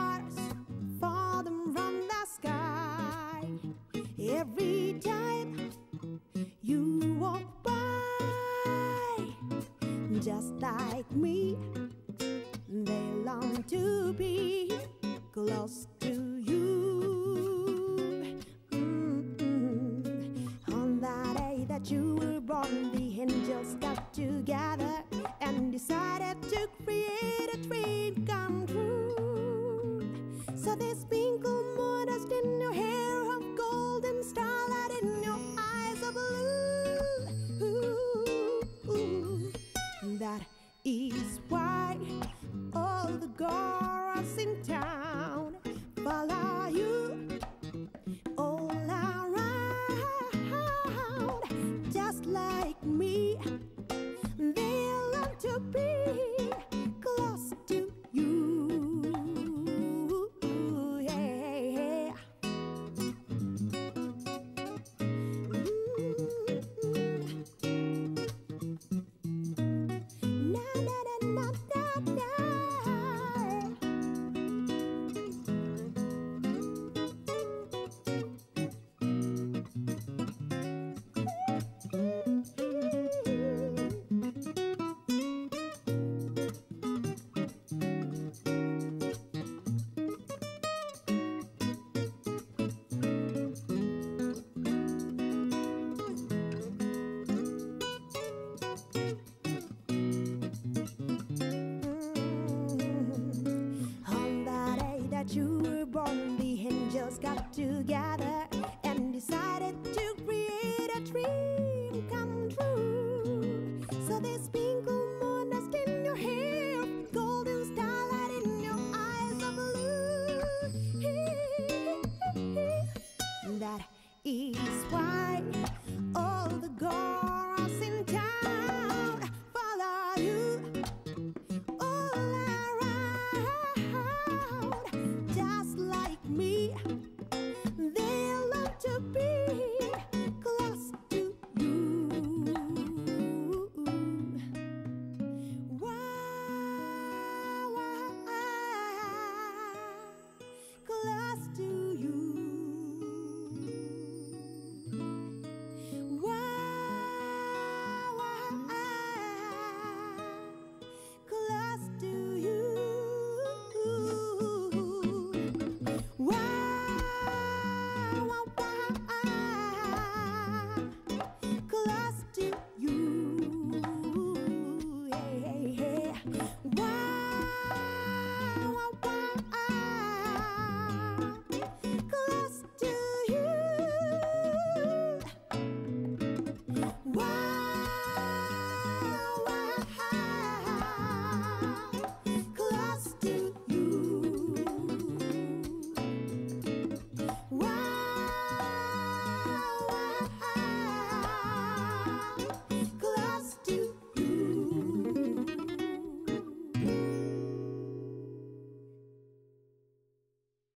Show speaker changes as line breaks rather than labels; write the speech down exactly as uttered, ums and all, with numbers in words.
stars falling from the sky. Every time you walk by, just like me, they long to be close to you. Mm-mm. On the day that you were born, the angels got together and decided to create a dream come true. So they sprinkle more dust in your hair of gold and starlight in your eyes of blue. Ooh, that is why all the girls in town follow you all around, just like me. They love to be close to you. Yeah. Mm-hmm. Na na na na na na. You were born, the angels got together and decided to create a dream come true. So they sprinkle more dust in your hair, golden starlight in your eyes of blue. That is why all the girls in town follow you all around, just like me. They love to be close to you. Why, why, close to